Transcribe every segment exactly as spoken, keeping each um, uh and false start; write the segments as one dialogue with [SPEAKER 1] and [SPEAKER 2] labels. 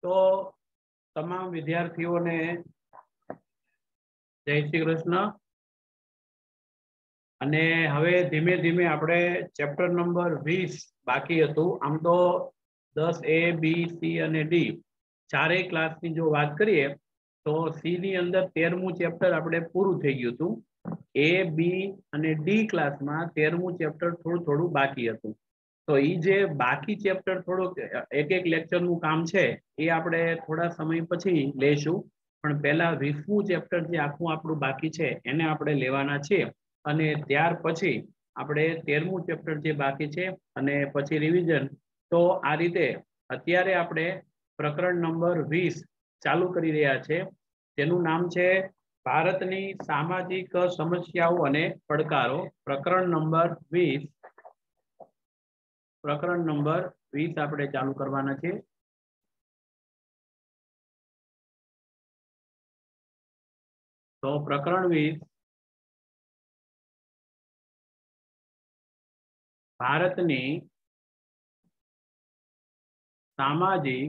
[SPEAKER 1] तो तमाम विद्यार्थियों ने जय श्री कृष्ण। અને હવે ધીમે ધીમે આપણે ચેપ્ટર નંબર વીસ બાકી હતું. આમ તો દસ એ બી સી અને ડી ચારેય ક્લાસની જો વાત કરીએ તો સી ની અંદર તેરમું ચેપ્ટર આપણે પૂરું થઈ ગયું હતું. એ બી અને ડી ક્લાસમાં તેરમું ચેપ્ટર થોડું થોડું બાકી હતું. તો એ જે બાકી ચેપ્ટર થોડુંક એક એક લેક્ચરનું કામ છે એ આપણે થોડા સમય પછી લેશું. પણ પહેલા વીસમું ચેપ્ટર જે આખું આપણું બાકી છે એને આપણે લેવાના છે. અને ત્યાર પછી આપણે તેરમું ચેપ્ટર જે બાકી છે અને પછી રિવિઝન. તો આ રીતે અત્યારે આપણે પ્રકરણ નંબર વીસ ચાલુ કરી રહ્યા છે, જેનું નામ છે ભારતની સામાજિક સમસ્યાઓ અને પડકારો. પ્રકરણ નંબર વીસ પ્રકરણ નંબર વીસ આપણે ચાલુ કરવાના છે. તો પ્રકરણ વીસ ભારતની સામાજિક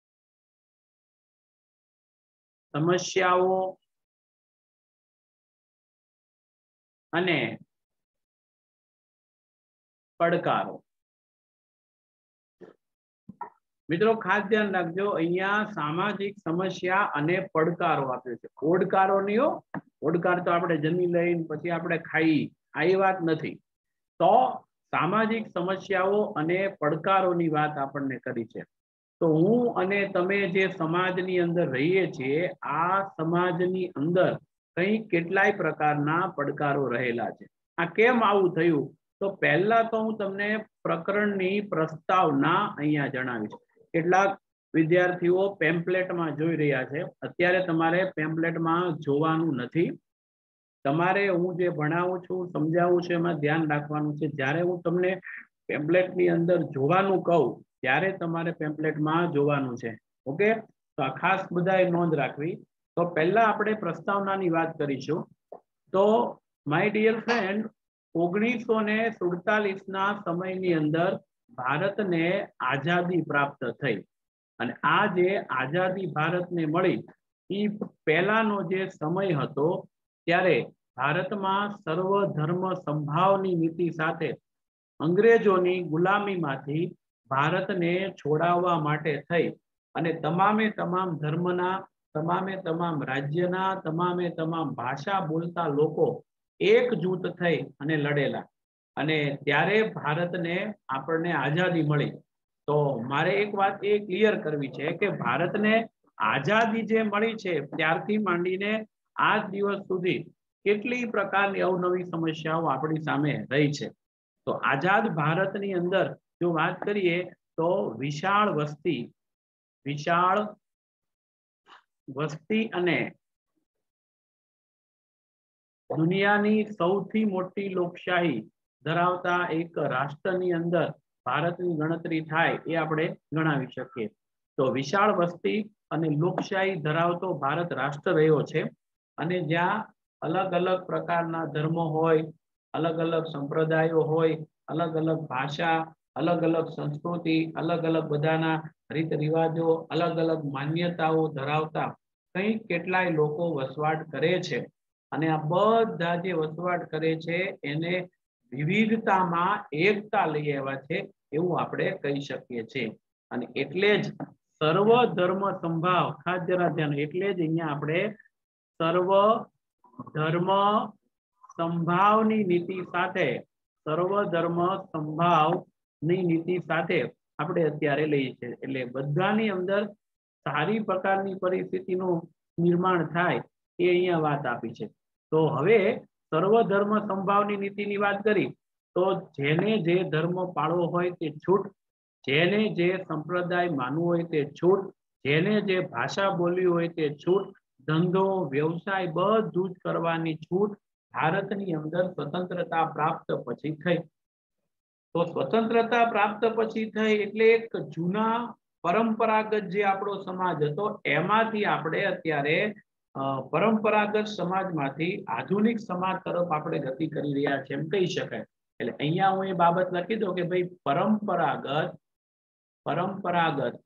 [SPEAKER 1] સમસ્યાઓ અને પડકારો. મિત્રો ખાસ ધ્યાન રાખજો, અહીંયા સામાજિક સમસ્યા અને પડકારો આપ્યો છે. ઓડકારો નહીં હો. ઓડકાર તો આપણે જમી લઈને પછી આપણે ખાઈ, આ એ વાત નથી. તો સામાજિક સમસ્યાઓ અને પડકારોની વાત આપણને કરી છે. તો હું અને તમે જે સમાજની અંદર રહીએ છીએ, આ સમાજની અંદર કઈ કેટલાય પ્રકારના પડકારો રહેલા છે. આ કેમ આવું થયું? તો પહેલા તો હું તમને પ્રકરણની પ્રસ્તાવના અહીંયા જણાવીશ. કેટલાક વિદ્યાર્થીઓ પેમ્પલેટમાં જોઈ રહ્યા છે. અત્યારે તમારે પેમ્પલેટમાં જોવાનું નથી. તમારે હું જે ભણાવું છું, સમજાવું છું, એમાં ધ્યાન રાખવાનું છે. જ્યારે હું તમને પેમ્પલેટની અંદર જોવાનું કહું ત્યારે તમારે પેમ્પલેટમાં જોવાનું છે. ઓકે, તો આ ખાસ બધાએ નોંધ રાખવી. તો પહેલા આપણે પ્રસ્તાવનાની વાત કરીશું. તો માય ડિયર ફ્રેન્ડ, ઓગણીસો ને સુડતાલીસ ના સમયની અંદર ભારતને આઝાદી પ્રાપ્ત થઈ. અને આ જે આઝાદી ભારતને મળી એ પહેલાનો જે સમય હતો ત્યારે ભારતમાં સર્વ ધર્મ સંભાવની નીતિ સાથે અંગ્રેજોની ગુલામીમાંથી ભારતને છોડાવવા માટે થઈ અને તમામે તમામ ધર્મના, તમામે તમામ રાજ્યના, તમામે તમામ ભાષા બોલતા લોકો એકજૂથ થઈ અને લડેલા. અને ત્યારે ભારતને આપણને આઝાદી મળી. તો મારે એક વાત એ ક્લિયર કરવી છે કે ભારતને આઝાદી જે મળી છે ત્યારથી માંડીને આજ દિવસ સુધી કેટલી પ્રકારની અવનવી સમસ્યાઓ આપણી સામે રહી છે. તો આઝાદ ભારતની અંદર જો વાત કરીએ તો વિશાળ વસ્તી વિશાળ વસ્તી અને દુનિયાની સૌથી મોટી લોકશાહી ધરાવતા એક રાષ્ટ્રની અંદર ભારતની ગણતરી થાય એ આપણે ગણાવી શકીએ. તો વિશાળ વસ્તી અને લોકશાહી ધરાવતો ભારત રાષ્ટ્ર રહ્યો છે. અને જ્યાં અલગ અલગ પ્રકારના ધર્મો હોય, અલગ અલગ સંપ્રદાયો હોય, અલગ અલગ ભાષા, અલગ અલગ સંસ્કૃતિ, અલગ અલગ બધાના રીત રિવાજો, અલગ અલગ માન્યતાઓ ધરાવતા કંઈક કેટલાય લોકો વસવાટ કરે છે. અને આ બધા જે વસવાટ કરે છે એને વિવિધતામાં એકતા લઈ આવ્યા છે એવું આપણે કહી શકીએ છીએ. અને એટલે જ સર્વ ધર્મ સંભાવ, ખાસ જરા ધ્યાન, એટલે જ અહીંયા આપણે સર્વ ધર્મ સંભાવની નીતિ સાથે સર્વ ધર્મ સંભાવની નીતિ સાથે આપણે અત્યારે લઈએ છીએ. એટલે બધાની અંદર સારી પ્રકારની પરિસ્થિતિનું નિર્માણ થાય એ અહીંયા વાત આપી છે. તો હવે સર્વ ધર્મ સંભાવની નીતિની વાત કરી તો જેને જે ધર્મ પાળવો હોય તે છૂટ, જેને જે સંપ્રદાય માનવું હોય તે છૂટ, જેને જે ભાષા બોલવી હોય તે છૂટ, ધંધો વ્યવસાય બધું જ કરવાની છૂટ ભારતની અંદર સ્વતંત્રતા પ્રાપ્ત પછી થઈ. તો સ્વતંત્રતા પ્રાપ્ત પછી થઈ એટલે એક જૂના પરંપરાગત જે આપણો સમાજ હતો એમાંથી આપણે અત્યારે પરંપરાગત સમાજમાંથી આધુનિક સમાજ તરફ આપણે ગતિ કરી રહ્યા છે એમ કહી શકાય. એટલે અહીંયા હું એ બાબત લખી દઉં કે ભાઈ પરંપરાગત પરંપરાગત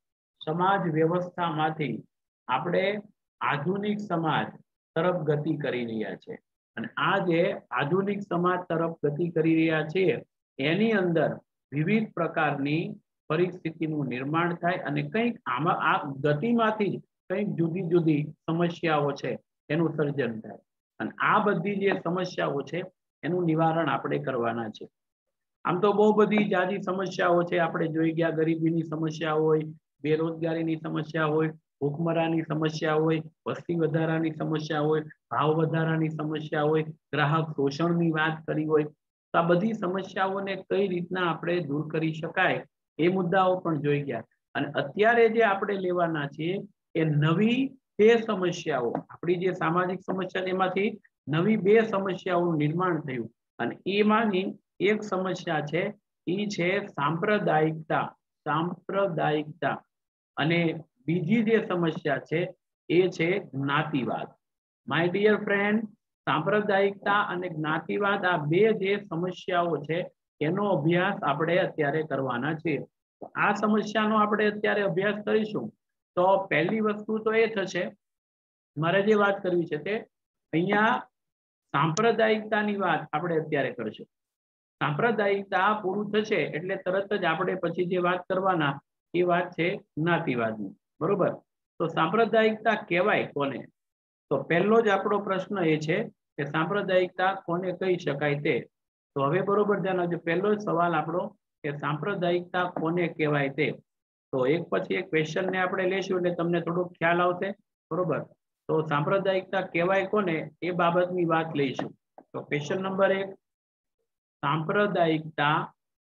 [SPEAKER 1] સમાજ વ્યવસ્થામાંથી આપણે આધુનિક સમાજ તરફ ગતિ કરી રહ્યા છે અને આ જે આધુનિક સમાજ તરફ ગતિ કરી રહ્યા છે એની અંદર વિવિધ પ્રકારની પરિસ્થિતિનું નિર્માણ થાય અને કંઈક આમાં આ ગતિમાંથી કંઈક જુદી જુદી સમસ્યાઓ છે એનું સર્જન થાય અને આ બધી જે સમસ્યાઓ છે એનું નિવારણ આપણે કરવાના છે. આમ તો બહુ બધી જાજી સમસ્યાઓ છે, આપણે જોઈ ગયા ગરીબીની સમસ્યા હોય, બેરોજગારીની સમસ્યા હોય, ભૂખમરાની સમસ્યા હોય, વસ્તી વધારાની સમસ્યા હોય, ભાવ વધારાની સમસ્યા હોય, ગ્રાહક શોષણની વાત કરી હોય, તો આ બધી સમસ્યાઓને કઈ રીતના આપણે દૂર કરી શકાય એ મુદ્દાઓ પણ જોઈ ગયા અને અત્યારે જે આપણે લેવાના છીએ એ નવી બે સમસ્યાઓ, આપણી જે સામાજિક સમસ્યા એમાંથી નવી બે સમસ્યાઓનું નિર્માણ થયું અને એમાંની એક સમસ્યા છે એ છે સાંપ્રદાયિકતા. સાંપ્રદાયિકતા અને બીજી જે સમસ્યા છે એ છે જ્ઞાતિવાદ. માય ડિયર ફ્રેન્ડ, સાંપ્રદાયિકતા અને જ્ઞાતિવાદ આ બે જે સમસ્યાઓ છે એનો અભ્યાસ આપણે અત્યારે કરવાના છે. આ સમસ્યાનો આપણે અત્યારે અભ્યાસ કરીશું તો પહેલી વસ્તુ તો એ થશે, મારે જે વાત કરવી છે તે અહીંયા સાંપ્રદાયિકતાની વાત આપણે અત્યારે કરશું. સાંપ્રદાયિકતા પૂરું થશે એટલે તરત જ આપણે પછી જે વાત કરવાના એ વાત છે જ્ઞાતિવાદની. બરોબર? તો સાંપ્રદાયિકતા કહેવાય કોને? તો પહેલો જ આપણો પ્રશ્ન એ છે કે સાંપ્રદાયિકતા કોને કહી શકાય તે. તો હવે બરોબર ધ્યાન આપજો, પહેલો જ સવાલ આપણો કે સાંપ્રદાયિકતા કોને કહેવાય તે. તો એક પછી એક ક્વેશ્ચન ને આપણે લેશું એટલે તમને થોડો ખ્યાલ આવશે. બરોબર? તો સાંપ્રદાયિકતા કહેવાય કોને એ બાબતની વાત લઈશું. તો ક્વેશ્ચન નંબર એક, સાંપ્રદાયિકતા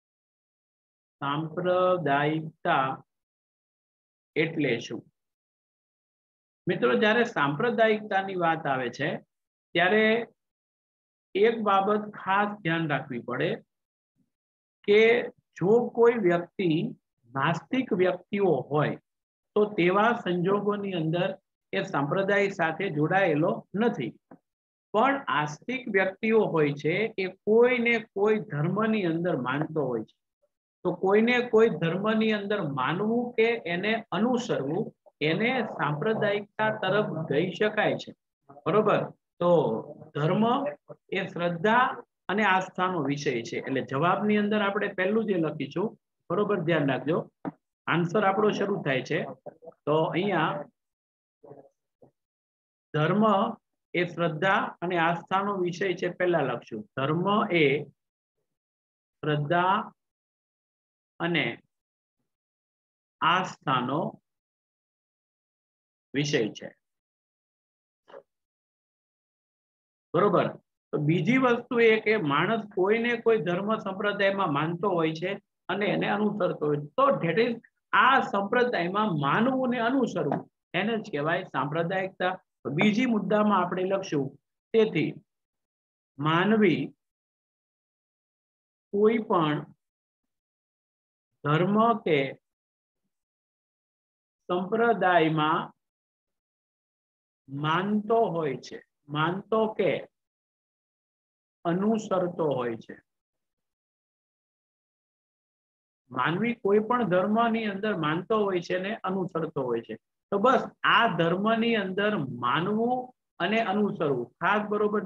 [SPEAKER 1] સાંપ્રદાયિકતા એટલે શું? મિત્રો, જ્યારે સાંપ્રદાયિકતાની વાત આવે છે ત્યારે એક બાબત ખાસ ધ્યાન રાખવી પડે કે જો કોઈ વ્યક્તિ નાસ્તિક વ્યક્તિઓ હોય તો તેવા સંજોગોની અંદર એ સંપ્રદાય સાથે જોડાયેલો નથી. પણ આસ્તિક વ્યક્તિઓ હોય છે એ કોઈને કોઈ ધર્મની અંદર માનતો હોય છે. તો કોઈને કોઈ ધર્મની અંદર માનવું કે એને અનુસરવું એને સાંપ્રદાયિકતા તરફ જઈ શકાય છે. બરોબર? તો ધર્મ એ શ્રદ્ધા અને આસ્થાનો વિષય છે. એટલે જવાબની અંદર આપણે પહેલું જે લખીશું, બરોબર ધ્યાન રાખજો, આન્સર આપણો શરૂ થાય છે તો અહીંયા ધર્મ એ શ્રદ્ધા અને આસ્થાનો વિષય છે, પહેલા લખશું. ધર્મ એ શ્રદ્ધા અને આસ્થાનો વિષય છે. બરોબર? તો બીજી વસ્તુ એ કે માણસ કોઈને કોઈ ધર્મ સંપ્રદાયમાં માનતો હોય છે અને એને અનુસરતો હોય છે. તો ધેટ ઇઝ આ સંપ્રદાયમાં માનવું ને અનુસરવું એને જ કહેવાય સાંપ્રદાયિકતા. બીજી મુદ્દામાં આપણે લખશું, તેથી માનવી કોઈ પણ ધર્મ કે સંપ્રદાયમાં માનતો હોય છે, માનતો કે અનુસરતો હોય છે. માનવી કોઈ પણ ધર્મની અંદર માનતો હોય છે ને અનુસરતો હોય છે. તો બસ આ ધર્મની અંદર માનવું અને અનુસરવું ખાસ બરોબર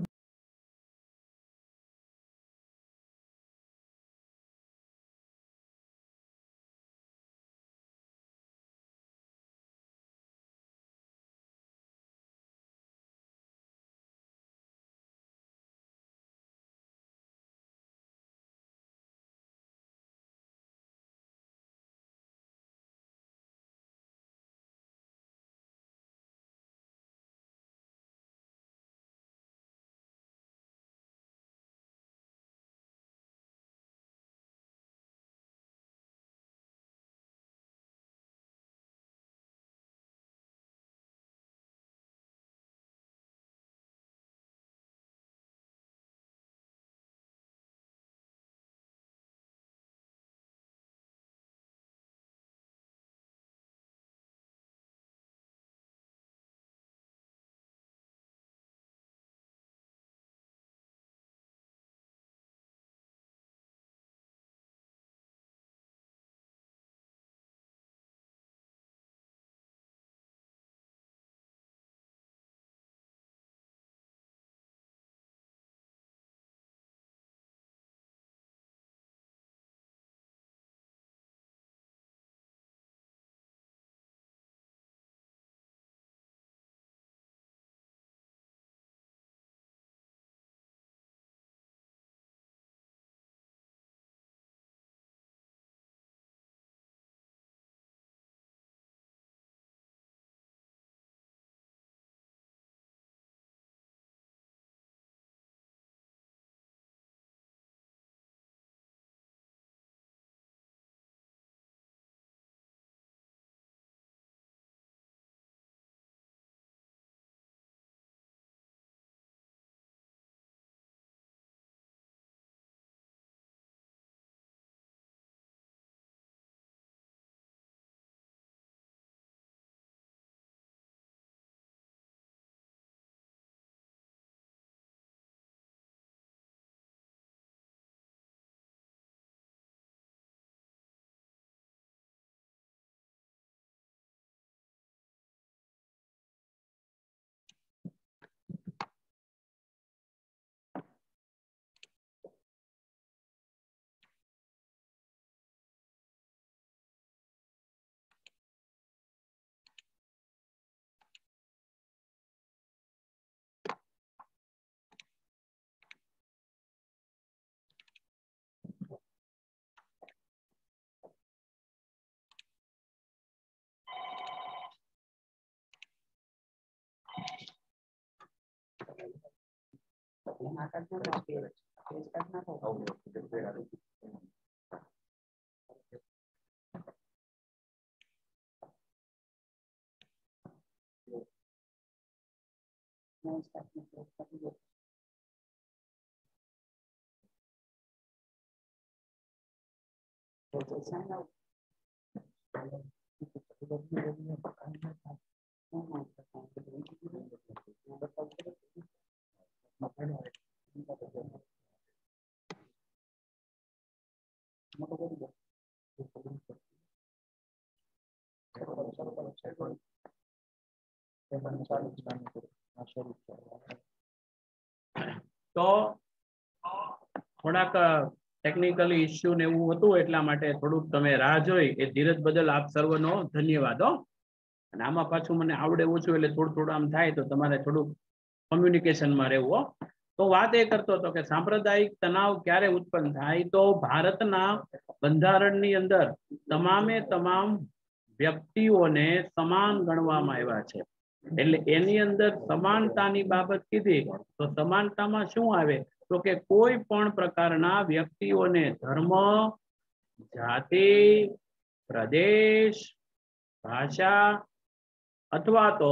[SPEAKER 1] તો થોડાક ટેકનિકલી ઇસ્યુ ને એવું હતું એટલા માટે થોડુંક તમે રાહ જોઈ એ ધીરજ બદલ આપ સર્વનો ધન્યવાદ હો. અને આમાં પાછું મને આવડે ઓછું એટલે થોડું થોડું આમ થાય તો તમારે થોડુંક કોમ્યુનિકેશનમાં રહેવું હો. તો વાત એ કરતો હતો કે સાંપ્રદાયિક તણાવ ક્યારે ઉત્પન્ન થાય તો ભારતના બંધારણની અંદર તમામે તમામ વ્યક્તિઓને સમાન ગણવામાં આવ્યા છે. એટલે એની અંદર સમાનતાની બાબત કીધી તો સમાનતામાં શું આવે તો કે કોઈ પણ પ્રકારના વ્યક્તિઓને ધર્મ, જાતિ, પ્રદેશ, ભાષા અથવા તો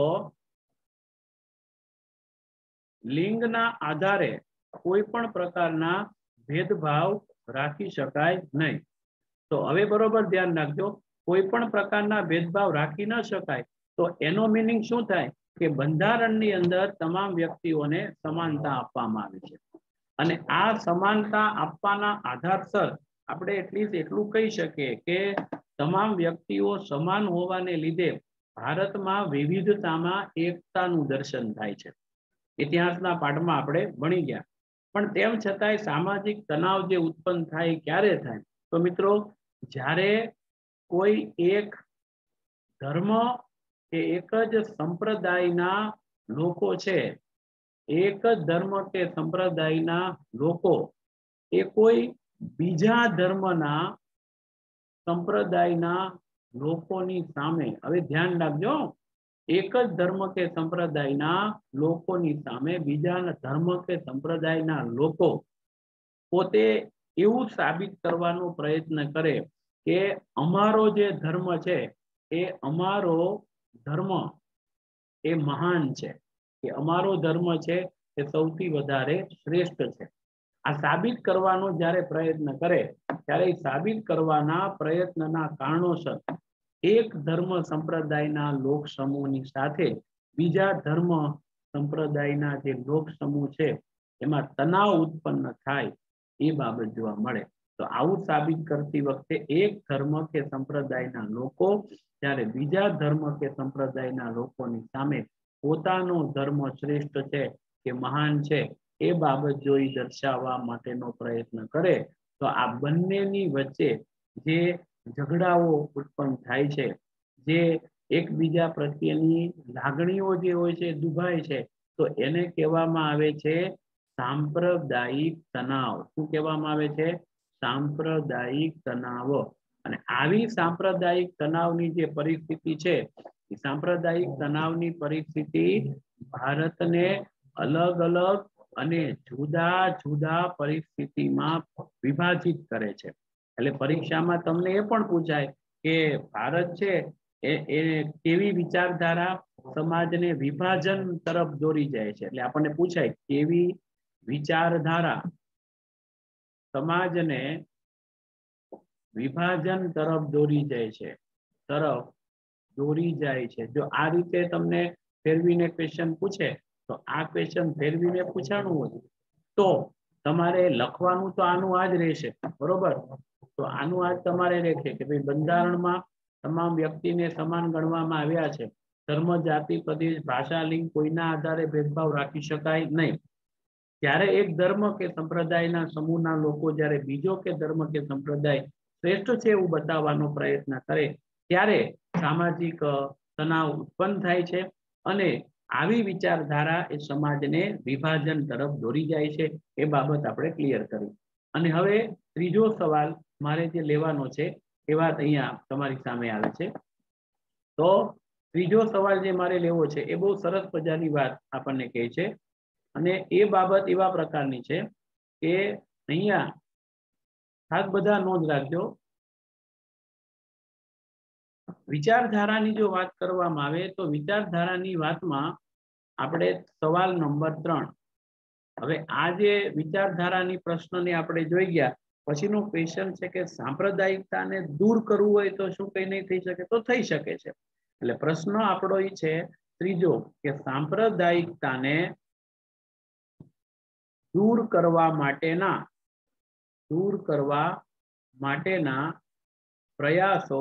[SPEAKER 1] લિંગના આધારે કોઈ પણ પ્રકારના ભેદભાવ રાખી શકાય નહીં. તો હવે બરોબર ધ્યાન રાખજો, કોઈ પણ પ્રકારના ભેદભાવ રાખી ન શકાય તો એનો મિનિંગ શું થાય કે બંધારણની અંદર તમામ વ્યક્તિઓને સમાનતા આપવામાં આવી છે. અને આ સમાનતા આપવાના આધારસર આપણે એટલીસ્ટ એટલું કહી શકીએ કે તમામ વ્યક્તિઓ સમાન હોવાને લીધે ભારતમાં વિવિધતામાં એકતાનું દર્શન થાય છે. ઇતિહાસના પાઠમાં આપણે ભણી ગયા. પણ તેમ છતાંય સામાજિક તણાવ જે ઉત્પન્ન થાય ક્યારે થાય તો મિત્રો જ્યારે કોઈ એક ધર્મ કે એક જ સંપ્રદાયના લોકો છે, એક જ ધર્મ કે સંપ્રદાયના લોકો એ કોઈ બીજા ધર્મના સંપ્રદાયના લોકોની સામે, હવે ધ્યાન રાખજો, એક જ ધર્મ કે સંપ્રદાયના લોકોની સામે બીજા ધર્મ કે સંપ્રદાયના લોકો પોતે એવું સાબિત કરવાનો પ્રયત્ન કરે કે અમારો જે ધર્મ છે એ અમારો ધર્મ એ મહાન છે, કે અમારો ધર્મ છે એ સૌથી વધારે શ્રેષ્ઠ છે. આ સાબિત કરવાનો જ્યારે પ્રયત્ન કરે ત્યારે સાબિત કરવાના પ્રયત્નના કારણોસર એક ધર્મ સંપ્રદાયના લોક સમૂહની સાથે બીજા ધર્મ સંપ્રદાયના જે લોક સમૂહ છે એમાં તણાવ ઉત્પન્ન થાય એ બાબત જોવા મળે. તો આવું સાબિત કરતી વખતે એક ધર્મ કે સંપ્રદાયના લોકો જ્યારે બીજા ધર્મ કે સંપ્રદાયના લોકોની સામે પોતાનો ધર્મ શ્રેષ્ઠ છે કે મહાન છે એ બાબત જોઈ દર્શાવવા માટેનો પ્રયત્ન કરે તો આ બંનેની વચ્ચે જે ઝઘડાઓ ઉત્પન્ન થાય છે, જે એકબીજા પ્રત્યેની લાગણીઓ જે હોય છે દુભાય છે, તો એને કહેવામાં આવે છે સાંપ્રદાયિક તણાવ. શું કહેવામાં આવે છે? સાંપ્રદાયિક તણાવ. અને આવી સાંપ્રદાયિક તણાવની જે પરિસ્થિતિ છે એ સાંપ્રદાયિક તણાવની પરિસ્થિતિ ભારતને અલગ અલગ અને જુદા જુદા પરિસ્થિતિમાં વિભાજિત કરે છે. એટલે પરીક્ષામાં તમને એ પણ પૂછાય કે ભારત છે એ એ કેવી વિચારધારા સમાજને વિભાજન તરફ દોરી જાય છે. એટલે આપણને પૂછાય કેવી વિચારધારા સમાજને વિભાજન તરફ દોરી જાય છે તરફ દોરી જાય છે. જો આ રીતે તમને ફેરવીને ક્વેશ્ચન પૂછે તો આ ક્વેશ્ચન ફેરવીને પૂછાણું હોય તો તમારે લખવાનું તો આનું આ જ રહેશે, બરોબર? તો આનું આ જ તમારે રહેશે કે ભાઈ બંધારણમાં તમામ વ્યક્તિને સમાન ગણવામાં આવ્યા છે. ધર્મ, જાતિ, પ્રદેશ, ભાષા, લિંગ કોઈના આધારે ભેદભાવ રાખી શકાય નહીં. ત્યારે એક ધર્મ કે સંપ્રદાયના સમૂહના લોકો જ્યારે બીજો કે ધર્મ કે સંપ્રદાય શ્રેષ્ઠ છે એવું બતાવવાનો પ્રયત્ન કરે ત્યારે સામાજિક તણાવ ઉત્પન્ન થાય છે અને આવી વિચારધારા એ સમાજને વિભાજન તરફ દોરી જાય છે. એ બાબત આપણે ક્લિયર કરી. અને હવે ત્રીજો સવાલ મારે જે લેવાનો છે એ વાત અહીંયા તમારી સામે આવે છે. તો ત્રીજો સવાલ જે મારે લેવો છે એ બહુ સરસ મજાની વાત આપણને કહે છે. અને એ બાબત એવા પ્રકારની છે કે અહીંયા ખાસ બધા નોંધ રાખજો, વિચારધારાની જો વાત કરવામાં આવે તો વિચારધારાની વાતમાં આપણે સવાલ નંબર ત્રણ, હવે આ જે વિચારધારાની પ્રશ્નને આપણે જોઈ ગયા પછીનો ક્વેશ્ચન છે કે સાંપ્રદાયિકતાને દૂર કરવું હોય તો શું કઈ નહીં થઈ શકે? તો થઈ શકે છે. એટલે પ્રશ્ન આપણો એ છે ત્રીજો કે સાંપ્રદાયિકતાને દૂર કરવા માટેના દૂર કરવા માટેના પ્રયાસો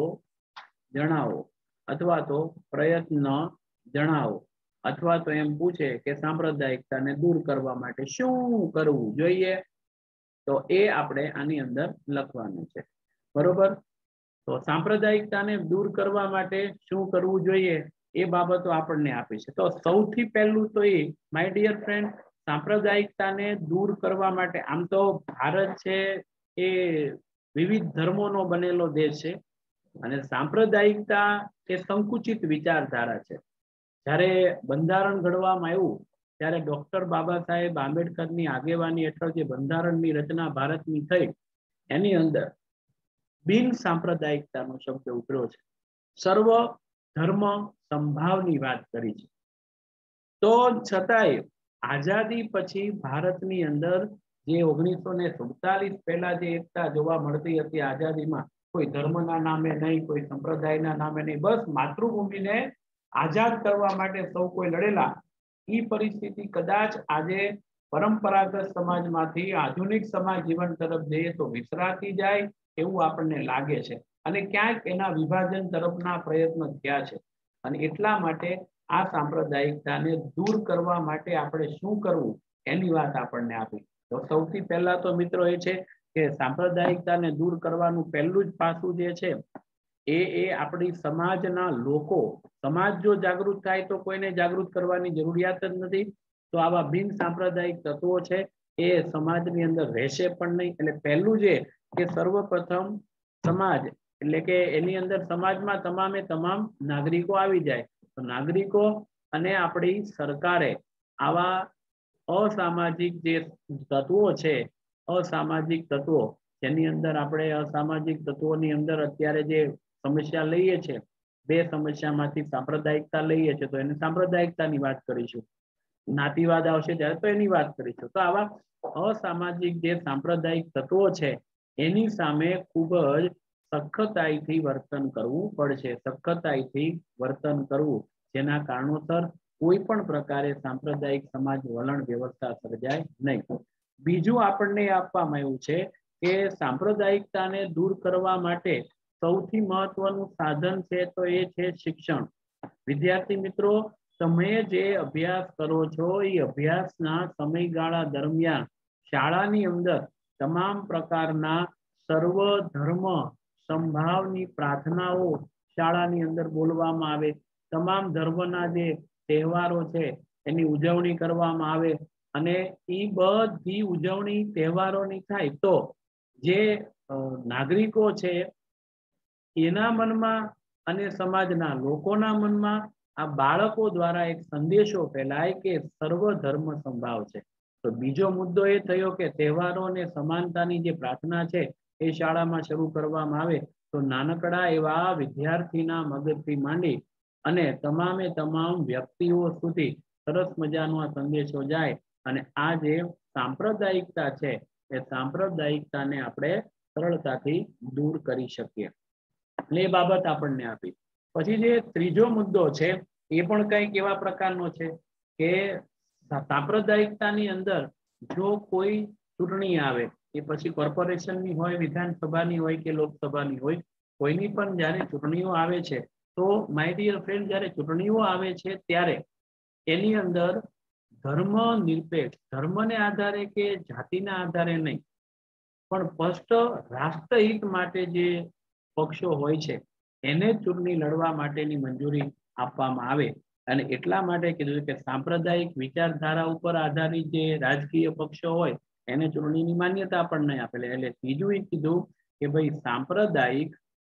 [SPEAKER 1] જણાવો અથવા તો પ્રયત્ન જણાવો, અથવા તો એમ પૂછે કે સાંપ્રદાયિકતાને દૂર કરવા માટે શું કરવું જોઈએ, તો એ આપણે આની અંદર લખવાનું છે. બરોબર? તો સાંપ્રદાયિકતાને દૂર કરવા માટે શું કરવું જોઈએ એ બાબતો આપણને આપી છે. તો સૌથી પહેલું તો એ માય ડિયર ફ્રેન્ડ, સાંપ્રદાયિકતાને દૂર કરવા માટે, આમ તો ભારત છે એ વિવિધ ધર્મોનો બનેલો દેશ છે અને સાંપ્રદાયિકતા એ સંકુચિત વિચારધારા છે. જ્યારે બંધારણ ઘડવામાં આવ્યું ત્યારે ડોક્ટર બાબા સાહેબ આંબેડકરની આગેવાની હેઠળ જે બંધારણની રચના ભારતની થઈ એની અંદર બિન સાંપ્રદાયિકતાનો શબ્દ ઉતર્યો છે. સર્વ ધર્મ સંભાવની વાત કરી છે. તો છતાંય આઝાદી પછી ભારતની અંદર જે ઓગણીસો ને સુડતાલીસ પહેલા જે એકતા જોવા મળતી હતી આઝાદીમાં, કોઈ ધર્મના નામે નહીં, કોઈ સંપ્રદાયના નામે નહીં, બસ માતૃભૂમિને આઝાદ કરવા માટે સૌ કોઈ લડેલા. એ પરિસ્થિતિ કદાચ આજે પરંપરાગત સમાજમાંથી આધુનિક સમાજ જીવન તરફ જઈએ તો વિસરાતી જાય એવું આપણને લાગે છે અને ક્યાંક એના વિભાજન તરફના પ્રયત્ન થયા છે. અને એટલા માટે આ સાંપ્રદાયિકતાને દૂર કરવા માટે આપણે શું કરવું એની વાત આપણને આપી. તો સૌથી પહેલા તો મિત્રો એ છે કે સાંપ્રદાયિકતાને દૂર કરવાનું પહેલું જ પાસું જે છે એ એ આપણી સમાજના લોકો, સમાજ જો જાગૃત થાય તો કોઈને જાગૃત કરવાની જરૂરિયાત જ નથી. તો આવા બિન સાંપ્રદાયિક તત્વો છે એ સમાજની અંદર રહેશે પણ નહીં. એટલે પહેલું જે કે સર્વપ્રથમ સમાજ, એટલે કે એની અંદર સમાજમાં તમામે તમામ નાગરિકો આવી જાય. તો નાગરિકો અને આપણી સરકારે આવા અસામાજિક જે તત્વો છે, અસામાજિક તત્વો જેની અંદર આપણે અસામાજિક તત્વોની અંદર અત્યારે જે સમસ્યા લઈએ છે, બે સમસ્યામાંથી સાંપ્રદાયિકતા લઈએ છે તો એને સાંપ્રદાયિકતાની વાત કરીશું, જ્ઞાતિવાદ આવશે ત્યારે તો એની વાત કરીશું. તો આવા અસામાજિક જે સાંપ્રદાયિક તત્વો છે એની સામે ખૂબ જ સખતાઈથી વર્તન કરવું પડશે. સખતાઈથી વર્તન કરવું જેના કારણોસર કોઈ પણ પ્રકારે સાંપ્રદાયિક સમાજ વલણ વ્યવસ્થા સર્જાય નહીં. બીજું આપણને આપવામાં આવ્યું છે કે સાંપ્રદાયિકતાને દૂર કરવા માટે સૌથી મહત્વનું સાધન છે તો એ છે શિક્ષણ. વિદ્યાર્થી મિત્રો, તમે જે અભ્યાસ કરો છો એ અભ્યાસના સમયગાળા દરમિયાન શાળાની અંદર તમામ પ્રકારના સર્વ ધર્મ સંભાવની પ્રાર્થનાઓ શાળાની અંદર બોલવામાં આવે, તમામ ધર્મના જે તહેવારો છે એની ઉજવણી કરવામાં આવે અને એ બધી ઉજવણી તહેવારોની થાય તો જે નાગરિકો છે એના મનમાં અને સમાજના લોકોના મનમાં આ બાળકો દ્વારા એક સંદેશો ફેલાય કે સર્વ ધર્મ સંભાવ છે. તો બીજો મુદ્દો એ થયો કે તહેવારો અને સમાનતાની જે પ્રાર્થના છે એ શાળામાં શરૂ કરવામાં આવે તો નાનકડા એવા વિદ્યાર્થીના મગજથી માંડી અને તમામે તમામ વ્યક્તિઓ સુધી સરસ મજાનો આ સંદેશો જાય અને આ જે સાંપ્રદાયિકતા છે એ સાંપ્રદાયિકતાને આપણે સરળતાથી દૂર કરી શકીએ. એટલે એ બાબત આપણને આપી. પછી જે ત્રીજો મુદ્દો છે એ પણ કંઈક એવા પ્રકારનો છે કે સાંપ્રદાયિકતાની અંદર જો કોઈ ચૂંટણી આવે એ પછી કોર્પોરેશનની હોય, વિધાનસભાની હોય કે લોકસભાની હોય, કોઈની પણ જ્યારે ચૂંટણીઓ આવે છે તો માય ડિયર ફ્રેન્ડ, જ્યારે ચૂંટણીઓ આવે છે ત્યારે એની અંદર ધર્મ નિરપેક્ષ, ધર્મને આધારે કે જાતિના આધારે નહીં પણ સ્પષ્ટ રાષ્ટ્રહિત માટે જે પક્ષો હોય છે એને ચૂંટણી લડવા માટેની મંજૂરી આપવામાં આવે. અને એટલા માટે કીધું કે સાંપ્રદાયિક વિચારધારા ઉપર આધારિત જે રાજકીય પક્ષો હોય એને ચૂંટણીની માન્યતા પણ નહીં આપેલી. એટલે ત્રીજું એ કીધું કે ભાઈ સાંપ્રદાયિક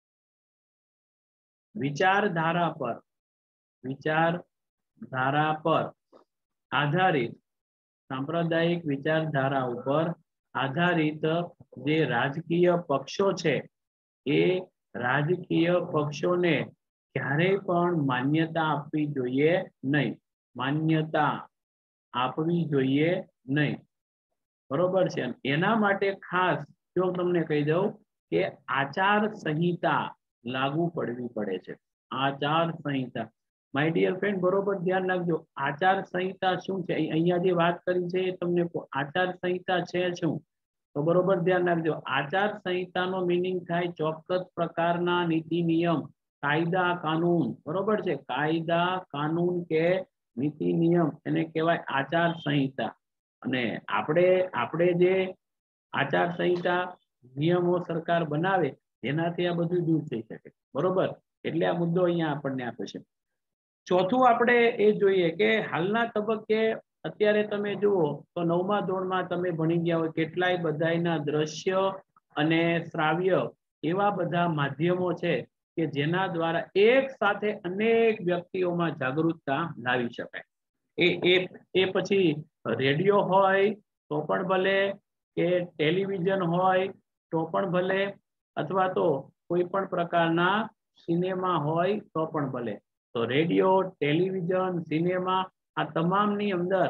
[SPEAKER 1] વિચારધારા પર વિચારધારા પર આધારિત સાંપ્રદાયિક વિચારધારા ઉપર આધારિત જે રાજકીય પક્ષો છે એ રાજકીય પક્ષોને ક્યારેય પણ માન્યતા આપવી જોઈએ નહીં. માન્યતા આપવી જોઈએ નહીં. બરોબર છે. એના માટે ખાસ જો તમને કહી દઉં કે આચાર સંહિતા લાગુ પડવી પડે છે. આચાર સંહિતા, માય ડિયર ફ્રેન્ડ, બરોબર ધ્યાન રાખજો. આચાર સંહિતા શું છે? અહીંયા જે વાત કરી છે એ તમને આચાર સંહિતા છે શું? તો બરોબર ધ્યાન રાખજો. આચાર સંહિતાનો મીનિંગ થાય ચોક્કસ પ્રકારના નીતિ નિયમ, કાયદા કાનૂન. બરોબર છે. કાયદા કાનૂન કે નીતિ નિયમ એને કહેવાય આચાર સંહિતા. અને આપણે આપણે જે આચાર સંહિતા નિયમો સરકાર બનાવે એનાથી આ બધું દૂર થઈ શકે. બરોબર, એટલે આ મુદ્દો અહીંયા આપણને આપે છે. ચોથું આપણે એ જોઈએ કે હાલના તબક્કે અત્યારે તમે જુઓ તો નવમા ધોરણમાં તમે ભણી ગયા હોય કેટલાય બધાના દ્રશ્ય અને શ્રાવ્ય એવા બધા માધ્યમો છે કે જેના દ્વારા એક સાથે અનેક વ્યક્તિઓમાં જાગૃતતા લાવી શકાય. એ એ એ પછી રેડિયો હોય તો પણ ભલે, કે ટેલિવિઝન હોય તો પણ ભલે, અથવા તો કોઈ પણ પ્રકારના સિનેમા હોય તો પણ ભલે. તો રેડિયો, ટેલિવિઝન, સિનેમા આ તમામની અંદર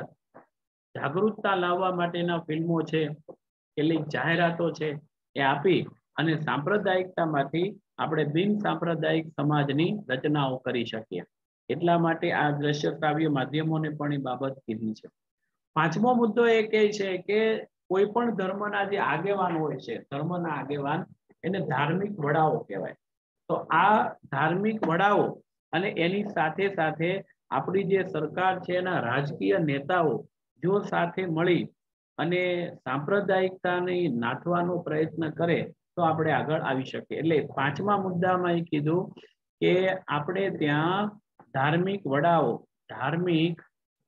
[SPEAKER 1] જાગૃતતા લાવવા માટેના ફિલ્મો છે, કેટલીક જાહેરાતો છે એ આપી અને સાંપ્રદાયિકતામાંથી આપણે બિન સાંપ્રદાયિક સમાજની રચનાઓ કરી શકીએ. એટલા માટે આ દ્રશ્ય શ્રાવ્ય માધ્યમોને પણ એ બાબત કીધી છે. પાંચમો મુદ્દો એ કહે છે કે કોઈ પણ ધર્મના જે આગેવાન હોય છે, ધર્મના આગેવાન એને ધાર્મિક વડાઓ કહેવાય. તો આ ધાર્મિક વડાઓ અને એની સાથે સાથે આપણી જે સરકાર છે એના રાજકીય નેતાઓ જો સાથે મળી અને સાંપ્રદાયિકતાને નાથવાનો પ્રયત્ન કરે તો આપણે આગળ આવી શકીએ. એટલે પાંચમા મુદ્દામાં એ કીધું કે આપણે ત્યાં ધાર્મિક વડાઓ ધાર્મિક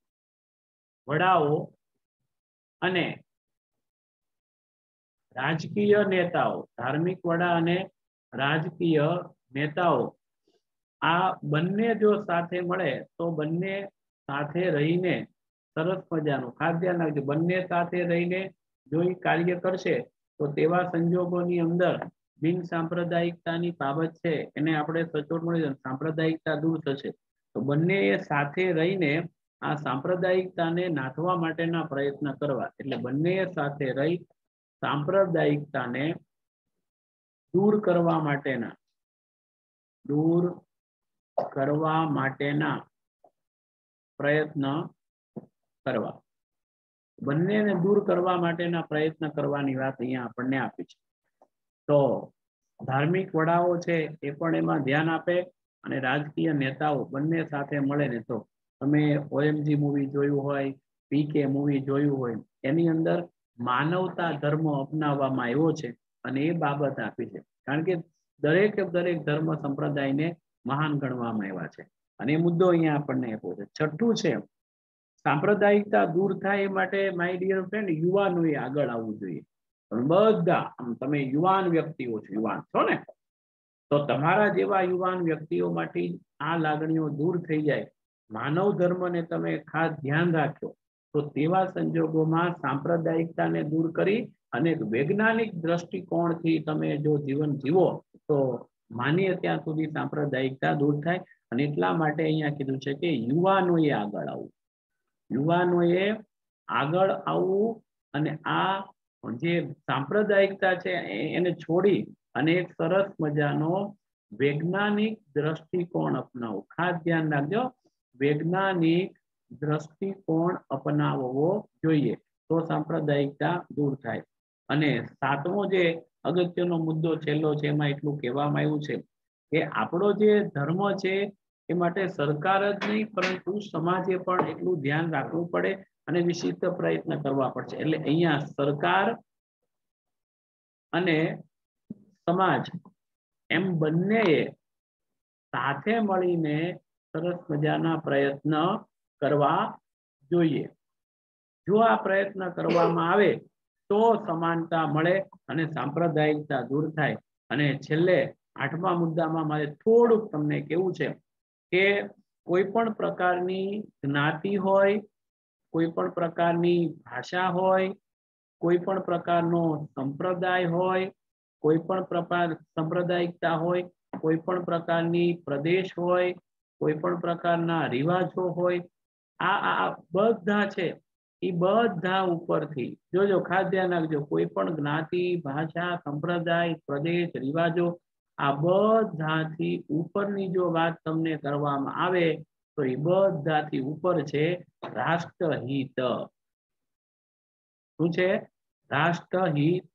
[SPEAKER 1] વડાઓ અને રાજકીય નેતાઓ ધાર્મિક વડા અને રાજકીય નેતાઓ આ બંને જો સાથે મળે તો બંને સાથે રહીને સરસ મજાનું, ખાસ ધ્યાન રાખજો, બંને સાથે રહીને જો એ કાર્ય કરશે તો તેવા સંજોગોની અંદર બિન સાંપ્રદાયિકતાની બાબત છે એને આપણે સચોટ મળી જશે, સાંપ્રદાયિકતા દૂર થશે. તો બંને સાથે રહીને આ સાંપ્રદાયિકતાને નાથવા માટેના પ્રયત્ન કરવા. એટલે બંને સાથે રહી સાંપ્રદાયિકતાને દૂર કરવા માટેના દૂર કરવા માટેના પ્રયત્ન કરવા. બંનેને દૂર કરવા માટેના પ્રયત્ન કરવાની વાત અહીંયા આપણને આપી છે. તો ધાર્મિક વડાઓ છે એ પણ એમાં ધ્યાન આપે અને રાજકીય નેતાઓ બંને સાથે મળે ને. તો તમે ઓએમજી મૂવી જોયું હોય, પીકે મૂવી જોયું હોય, એની અંદર માનવતા ધર્મ અપનાવવામાં આવ્યો છે અને એ બાબત આપી છે. કારણ કે દરેક દરેક ધર્મ સંપ્રદાયને મહાન ગણવામાં આવ્યા છે અને એ મુદ્દો અહીંયા આપણને આપ્યો છે. છઠ્ઠું છે સાંપ્રદાયિકતા દૂર થાય એ માટે માય ડિયર ફ્રેન્ડ યુવાનોએ આગળ આવવું જોઈએ. બધા તમે યુવાન વ્યક્તિઓ છો, યુવાન છો ને, તો તમારા જેવા યુવાન વ્યક્તિઓ માટે આ લાગણીઓ દૂર થઈ જાય. માનવ ધર્મને તમે ખાસ ધ્યાન રાખજો. તો તેવા સંજોગોમાં સાંપ્રદાયિકતાને દૂર કરી અને વૈજ્ઞાનિક દ્રષ્ટિકોણથી તમે જો જીવન જીવો તો માનીએ ત્યાં સુધી સાંપ્રદાયિકતા દૂર થાય. અને એટલા માટે અહીંયા કીધું છે કે યુવાનોએ આગળ આવવું, યુવાનોએ આગળ આવવું અને આ જે સાંપ્રદાયિકતા છે એને છોડી અને એક સરસ મજાનો વૈજ્ઞાનિક દ્રષ્ટિકોણ અપનાવવો. ખાસ ધ્યાન રાખજો, વૈજ્ઞાનિક દ્રષ્ટિકોણ અપનાવવો જોઈએ તો સાંપ્રદાયિકતા દૂર થાય. અને સાતમો જે અગત્યનો મુદ્દો છેલ્લો છે એમાં એટલું કહેવામાં આવ્યું છે કે આપણો જે ધર્મ છે એ માટે સરકાર જ નહીં પરંતુ સમાજે પણ એટલું ધ્યાન રાખવું પડે અને વિશિષ્ટ પ્રયત્ન કરવા પડશે. એટલે અહીંયા સરકાર અને સમાજ એમ બંનેએ સાથે મળીને સરસ મજાના પ્રયત્ન કરવા જોઈએ. જો આ પ્રયત્ન કરવામાં આવે તો સમાનતા મળે અને સાંપ્રદાયિકતા દૂર થાય. અને છેલ્લે આઠમા મુદ્દામાં મારે થોડુંક તમને કેવું છે કે કોઈ પણ પ્રકારની જ્ઞાતિ હોય કોઈ પણ પ્રકારની ભાષા હોય, કોઈ પણ પ્રકારનો સંપ્રદાય હોય, કોઈ પણ પ્રકાર સાંપ્રદાયિકતા હોય, કોઈ પણ પ્રકારની પ્રદેશ હોય, કોઈ પણ પ્રકારના રિવાજો હોય, આ આ બધા છે એ બધા ઉપરથી જોજો, ખાસ ધ્યાન રાખજો, કોઈ પણ જ્ઞાતિ, ભાષા, સંપ્રદાય, પ્રદેશ, રિવાજો આ બધાથી ઉપરની જો વાત તમને કરવામાં આવે તો એ બધાથી ઉપર છે રાષ્ટ્રહિત. શું છે? રાષ્ટ્રહિત.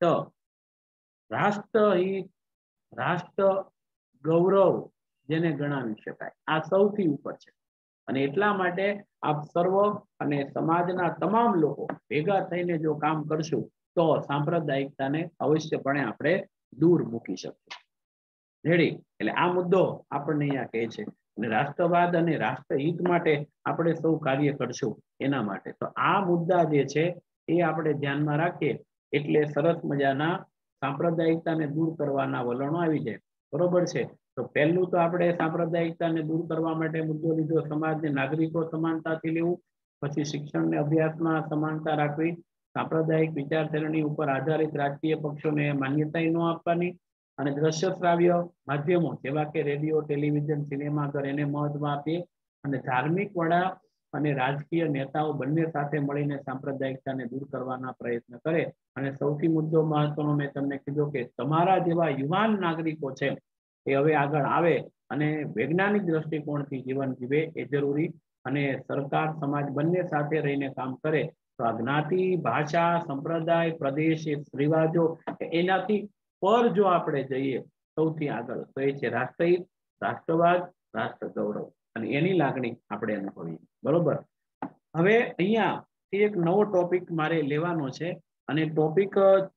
[SPEAKER 1] રાષ્ટ્રહિત, રાષ્ટ્ર ગૌરવ જેને ગણાવી શકાય, આ સૌથી ઉપર છે. અને એટલા માટે આપ સર્વ અને સમાજના તમામ લોકો ભેગા થઈને જો કામ કરશું તો સાંપ્રદાયિકતાને અવશ્યપણે આપણે દૂર મૂકી શકીશું. રેડી? એટલે આ મુદ્દો આપણને અહીંયા કહે છે અને રાષ્ટ્રવાદ અને રાષ્ટ્રહિત માટે આપણે સૌ કાર્ય કરશું એના માટે. તો આ મુદ્દા જે છે એ આપણે ધ્યાનમાં રાખીએ એટલે સરસ મજાના સાંપ્રદાયિકતાને દૂર કરવાના વલણો આવી જાય. બરોબર છે? તો પહેલું તો આપણે સાંપ્રદાયિકતાને દૂર કરવા માટે મુદ્દો લીધો સમાજને નાગરિકો સમાનતાથી લેવું, પછી શિક્ષણ ને અભ્યાસમાં સમાનતા રાખવી, સાંપ્રદાયિક વિચારસરણી ઉપર આધારિત રાજકીય પક્ષોને માન્યતા ન આપવાની, અને દ્રશ્ય શ્રાવ્ય માધ્યમો જેવા કે રેડિયો, ટેલિવિઝન, સિનેમાઘર એને મહત્વ આપીએ, અને ધાર્મિક વડા અને રાજકીય નેતાઓ બંને સાથે મળીને સાંપ્રદાયિકતાને દૂર કરવાના પ્રયત્ન કરે. અને સૌથી મુદ્દો મહત્વનો મેં તમને કીધું કે તમારા જેવા યુવાન નાગરિકો છે એ હવે આગળ આવે અને વૈજ્ઞાનિક દ્રષ્ટિકોણથી જીવન જીવે એ જરૂરી, અને સરકાર સમાજ બંને સાથે રહીને કામ કરે તો આ જ્ઞાતિ, ભાષા, સંપ્રદાય, પ્રદેશ, રિવાજો એનાથી પર જો આપણે જઈએ સૌથી આગળ તો એ છે રાષ્ટ્રહિત, રાષ્ટ્રવાદ, રાષ્ટ્ર ગૌરવ, અને એની લાગણી આપણે અનુભવીએ. બરોબર? હવે અહીંયા એક નવો ટોપિક મારે લેવાનો છે અને ટોપિક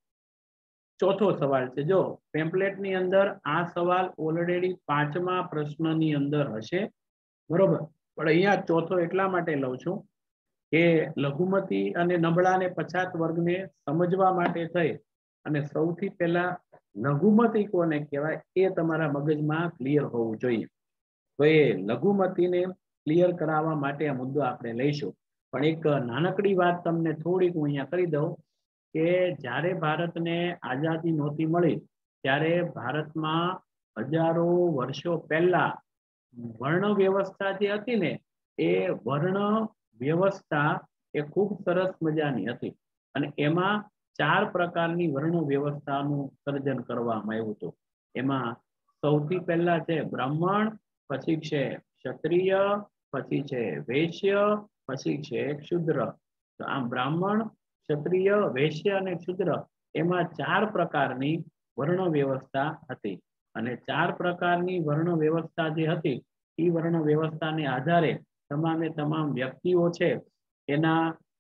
[SPEAKER 1] ચોથો સવાલ છે. જો પેમ્પલેટ ની અંદર આ સવાલ ઓલરેડી પાંચમા પ્રશ્નની અંદર હશે. બરોબર? પણ અહીંયા ચોથો એટલા માટે લઉં છું કે લઘુમતી અને નબળા ને પછાત વર્ગને સમજવા માટે થઈ અને સૌથી પહેલા લઘુમતી કોને કહેવાય એ તમારા મગજમાં ક્લિયર હોવું જોઈએ. તો એ લઘુમતીને ક્લિયર કરાવવા માટે આ મુદ્દો આપણે લઈશું. પણ એક નાનકડી વાત તમને થોડીક હું અહીંયા કરી દઉં કે જ્યારે ભારતને આઝાદી નહોતી મળી ત્યારે ભારતમાં હજારો વર્ષો પહેલા વર્ણ વ્યવસ્થા જે હતી ને એ વર્ણ વ્યવસ્થા એ ખૂબ સરસ મજાની હતી, અને એમાં ચાર પ્રકારની વર્ણ વ્યવસ્થાનું સર્જન કરવામાં આવ્યું હતું. એમાં સૌથી પહેલા છે બ્રાહ્મણ, પછી છે ક્ષત્રિય, પછી છે વૈશ્ય, પછી છે શૂદ્ર. તો આમ બ્રાહ્મણ, ક્ષત્રિય, વૈશ્ય અને શૂદ્ર એમાં ચાર પ્રકારની વર્ણ વ્યવસ્થા હતી. અને ચાર પ્રકારની વર્ણ વ્યવસ્થા જે હતી એ વર્ણ વ્યવસ્થાને આધારે તમામે તમામ વ્યક્તિઓ છે એના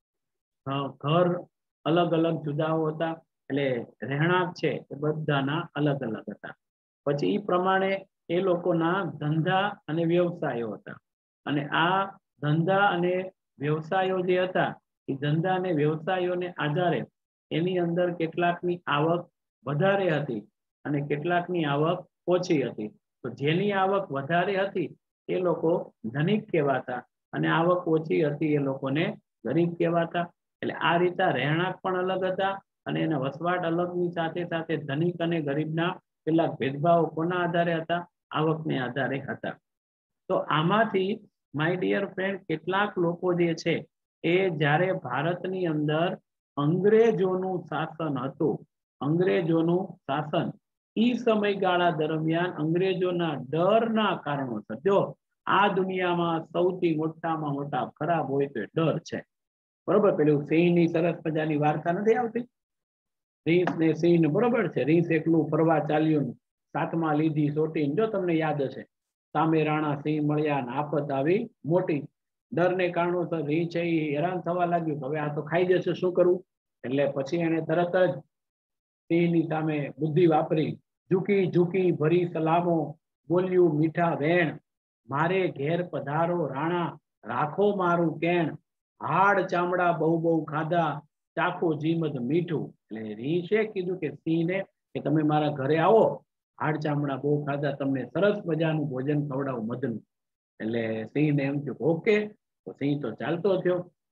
[SPEAKER 1] ઘર અલગ અલગ જુદાઓ હતા, એટલે રહેણાંક છે એ બધાના અલગ અલગ હતા. પછી એ પ્રમાણે એ લોકોના ધંધા અને વ્યવસાયો હતા, અને આ ધંધા અને વ્યવસાયો જે હતા એ ધંધા અને વ્યવસાયોને આધારે એની અંદર કેટલાકની આવક વધારે હતી અને કેટલાકની આવક ઓછી હતી. તો જેની આવક વધારે હતી એ લોકો ધનિક કહેવાતા, અને આવક ઓછી હતી એ લોકોને ગરીબ કહેવાતા. એટલે આ રીતે રહેણાંક પણ અલગ હતા અને એના વસવાટ અલગની સાથે સાથે ધનિક અને ગરીબના કેટલાક ભેદભાવ કોના આધારે હતા? આવકને આધારે હતા. તો આમાંથી માય ડિયર ફ્રેન્ડ કેટલાક લોકો જે છે એ જ્યારે ભારતની અંદર અંગ્રેજોનું શાસન હતું, અંગ્રેજોનું શાસન ઈ સમયગાળા દરમિયાન અંગ્રેજોના ડરના કારણોસર, જો આ દુનિયામાં સૌથી મોટામાં મોટા ખરાબ હોય તો ડર છે. બરોબર? પેલું સિંહની સરસ મજાની વાર્તા નથી આવતી, રીંછ ને સિંહ, બરોબર છે? રીંછ એકલું ફરવા ચાલ્યું, સાતમાં લીધી સોટી. જો તમને યાદ હશે, સામે રાણા સિંહ મળ્યા ને આફત આવી મોટી. ડરને કારણોસર રીંછ છે એ હેરાન થવા લાગ્યું, હવે આ તો ખાઈ જશે, શું કરવું? એટલે પછી એને તરત જ સિંહની સામે બુદ્ધિ વાપરી, ઝૂકી ઝૂકી ભરી સલામો, બોલ્યું મીઠા વેણ, મારે ઘેર પધારો રાણા, રાખો મારું કેણ, હાડ ચામડા બહુ બહુ ખાધા, ચાખો જીમદ મીઠું. એટલે રીંછે કીધું કે સિંહને કે તમે મારા ઘરે આવો, હાડ ચામડા બહુ ખાધા, તમને સરસ મજાનું ભોજન ખવડાવું મધનું. એટલે સિંહને એમ થયું ઓકે. તો સિંહ તો ચાલતો થયો,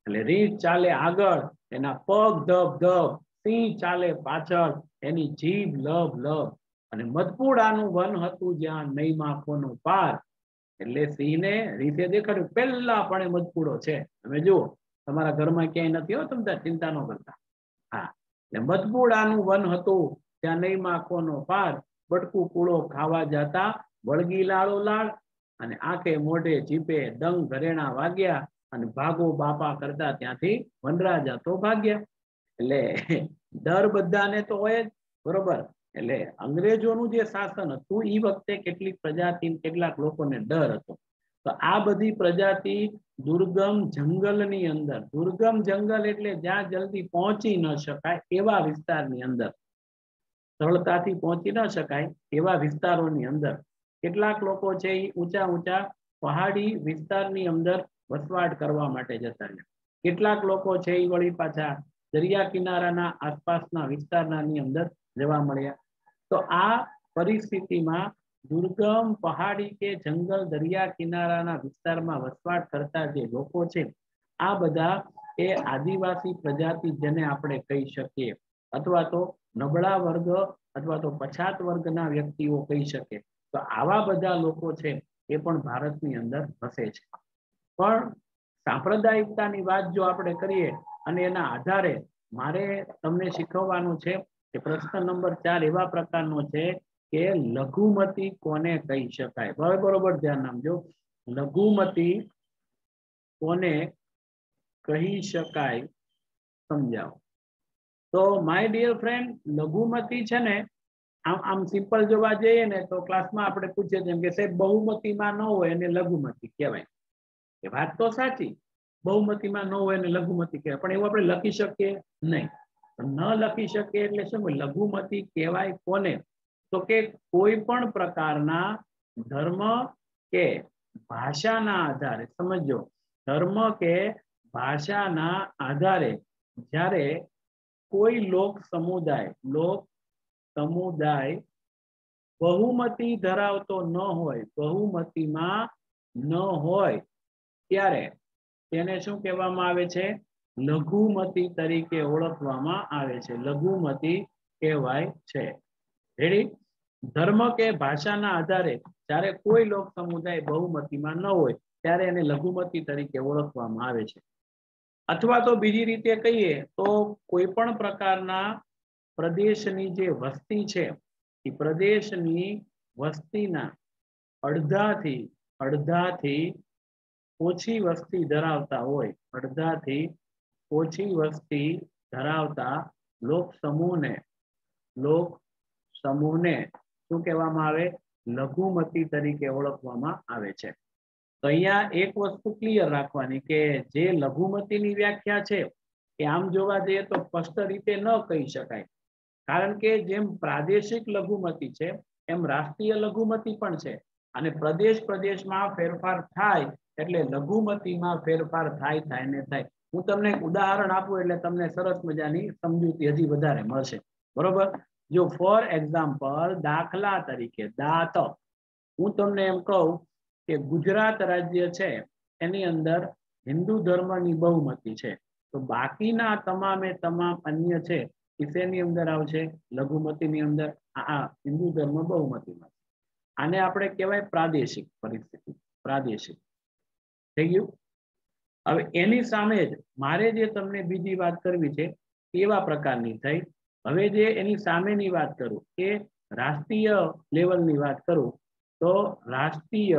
[SPEAKER 1] એટલે રીંછ ચાલે આગળ, એના પગ ધબ ધબ, સિંહ ચાલે પાછળ, એની જીભ લબ લબ, અને મધપુડાનું વન હતું જ્યાં નહીં માખોનો પાર. એટલે સિંહને રીંછે દેખાડ્યું પહેલા પણ મધપુડો છે, તમે જુઓ તમારા ઘરમાં ક્યાંય નથી હો, તમે ચિંતા ન કરતા. હા, એટલે મધપુડાનું વન હતું ત્યાં નહીં માખોનો પાર, બટકું કૂળો ખાવા જતા વળગી લાળો લાળ, અને આંખે મોઢે જીભે દંગ ઘરેણા વાગ્યા, અને ભાગો બાપા કરતા ત્યાંથી વનરાજા તો ભાગ્યા. એટલે ડર બધાને તો હોય જ, બરોબર. એટલે અંગ્રેજોનું જે શાસન હતું એ વખતે કેટલીક પ્રજાતિ કેટલાક લોકોને ડર હતો. તો આ બધી પ્રજાતિ દુર્ગમ જંગલની અંદર, દુર્ગમ જંગલ એટલે જ્યાં જલ્દી પહોંચી ન શકાય એવા વિસ્તારની અંદર, સરળતાથી પહોંચી ન શકાય એવા વિસ્તારોની અંદર કેટલાક લોકો છે એ ઊંચા ઊંચા પહાડી વિસ્તારની અંદર વસવાટ કરવા માટે જતા રહ્યા. કેટલાક લોકો છે એ વળી પાછા દરિયા કિનારાના આસપાસના વિસ્તારની અંદર જવા મળ્યા. તો આ પરિસ્થિતિમાં દુર્ગમ પહાડી કે જંગલ દરિયા કિનારાના વિસ્તારમાં વસવાટ કરતા જે લોકો છે આ બધા એ આદિવાસી પ્રજાતિ જેને આપણે કહી શકીએ, અથવા તો નબળા વર્ગ અથવા તો પછાત વર્ગના વ્યક્તિઓ કહી શકે. તો આવા બધા લોકો છે એ પણ ભારતની અંદર વસે છે. પણ સાંપ્રદાયિકતાની વાત જો આપણે કરીએ અને એના આધારે મારે તમને શીખવવાનું છે કે પ્રશ્ન નંબર ચાર એવા પ્રકારનો છે કે લઘુમતી કોને કહી શકાય. હવે બરોબર ધ્યાન આપજો, લઘુમતી કોને કહી શકાય સમજાવો. તો માય ડિયર ફ્રેન્ડ, લઘુમતી છે ને આમ આમ સિમ્પલ જોવા જઈએ ને તો ક્લાસમાં આપણે પૂછીએ જેમ કે સાહેબ બહુમતીમાં ન હોય એને લઘુમતી કહેવાય. એ વાત તો સાચી, બહુમતીમાં ન હોય એને લઘુમતી કહેવાય, પણ એવું આપણે લખી શકીએ નહીં. ન લખી શકીએ એટલે શું લઘુમતી કહેવાય કોને? તો કે કોઈ પણ પ્રકારના ધર્મ કે ભાષાના આધારે, સમજો ધર્મ કે ભાષાના આધારે જ્યારે કોઈ લોક સમુદાય લોક સમુદાય બહુમતી ધરાવતો ન હોય, બહુમતીમાં ન હોય ત્યારે તેને શું કહેવામાં આવે છે? લઘુમતી તરીકે ઓળખવામાં આવે છે. લઘુમતી કહેવાય છે. રેડી? ધર્મ કે ભાષાના આધારે જ્યારે કોઈ લોક સમુદાય બહુમતીમાં ન હોય ત્યારે એને લઘુમતી તરીકે ઓળખવામાં આવે છે. અથવા તો બીજી રીતે કહીએ તો કોઈ પણ પ્રકારના પ્રદેશની જે વસ્તી છે એ પ્રદેશની વસ્તીના અડધાથી અડધાથી ઓછી વસ્તી ધરાવતા હોય, અડધાથી ઓછી વસ્તી ધરાવતા લોક સમૂહને લોક સમૂહને શું કહેવામાં આવે? લઘુમતી તરીકે ઓળખવામાં આવે છે. તો અહીંયા એક વસ્તુ ક્લિયર રાખવાની કે જે લઘુમતીની વ્યાખ્યા છે એ આમ જોવા જઈએ તો સ્પષ્ટ રીતે ન કહી શકાય, કારણ કે જેમ પ્રાદેશિક લઘુમતી છે એમ રાષ્ટ્રીય લઘુમતી પણ છે, અને પ્રદેશ પ્રદેશમાં ફેરફાર થાય એટલે લઘુમતીમાં ફેરફાર થાય થાય ને થાય. હું તમને એક ઉદાહરણ આપું એટલે તમને સરસ મજાની સમજૂતી હજી વધારે મળશે. બરોબર? જો ફોર એક્ઝામ્પલ દાખલા તરીકે દાંત, હું તમને એમ કહું કે ગુજરાત રાજ્ય છે એની અંદર હિન્દુ ધર્મની બહુમતી છે, તો બાકીના તમામે તમામ અન્ય છે એની અંદર આવશે લઘુમતીની અંદર. આ હિન્દુ ધર્મ બહુમતીમાં. આને આપણે કહેવાય પ્રાદેશિક પરિસ્થિતિ, પ્રાદેશિક. થઈ ગયું? હવે એની સામે જ મારે જે તમને બીજી વાત કરવી છે એવા પ્રકારની થઈ. હવે જે એની સામેની વાત કરું એ રાષ્ટ્રીય લેવલની વાત કરું તો રાષ્ટ્રીય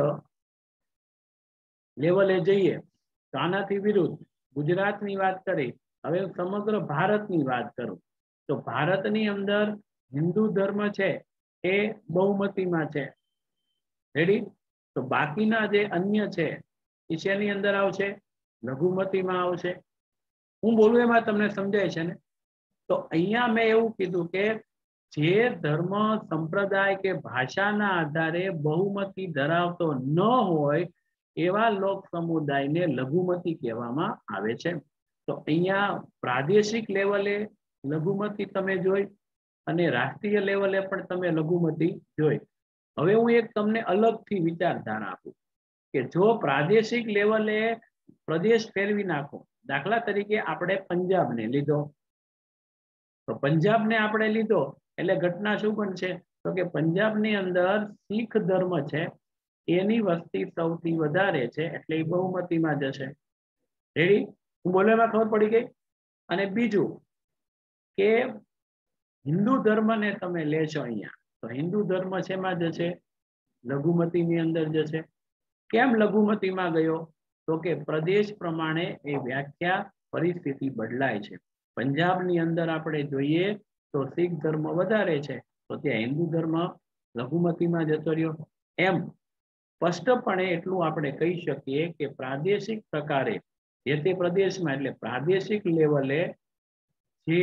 [SPEAKER 1] લેવલે જઈએ તો આનાથી વિરુદ્ધ ગુજરાતની વાત કરી. હવે સમગ્ર ભારતની વાત કરું તો ભારતની અંદર હિન્દુ ધર્મ છે એ બહુમતીમાં છે. રેડી? તો બાકીના જે અન્ય છે એ શેની અંદર આવશે? લઘુમતીમાં આવશે. હું બોલું એમાં તમને સમજાય છે ને? તો અહીંયા મેં એવું કીધું કે જે ધર્મ સંપ્રદાય કે ભાષાના આધારે બહુમતી ધરાવતો ન હોય એવા લોક સમુદાયને લઘુમતી કહેવામાં આવે છે. તો અહીંયા પ્રાદેશિક લેવલે લઘુમતી તમે જોઈ અને રાષ્ટ્રીય લેવલે પણ તમે લઘુમતી જોઈ. હવે હું એક તમને અલગથી વિચારધારા આપું કે જો પ્રાદેશિક લેવલે પ્રદેશ ફેરવી નાખો, દાખલા તરીકે આપણે પંજાબને લીધો, તો પંજાબને આપણે લીધો એટલે ઘટના શું બનશે? તો કે પંજાબની અંદર શીખ ધર્મ છે એની વસ્તી સૌથી વધારે છે એટલે એ બહુમતીમાં જશે. રેડી? હું બોલવામાં ખબર પડી ગઈ? અને બીજું કે હિન્દુ ધર્મને તમે લેશો અહીંયા, તો હિન્દુ ધર્મ શેમાં જશે? લઘુમતીની અંદર જશે. કેમ લઘુમતીમાં ગયો? તો કે પ્રદેશ પ્રમાણે એ વ્યાખ્યા પરિસ્થિતિ બદલાય છે. પંજાબની અંદર આપણે જોઈએ તો શીખ ધર્મ વધારે છે, તો ત્યાં હિન્દુ ધર્મ લઘુમતીમાં જતો રહ્યો. એમ સ્પષ્ટપણે એટલું આપણે કહી શકીએ કે પ્રાદેશિક પ્રકારે જે તે પ્રદેશમાં એટલે પ્રાદેશિક લેવલે જે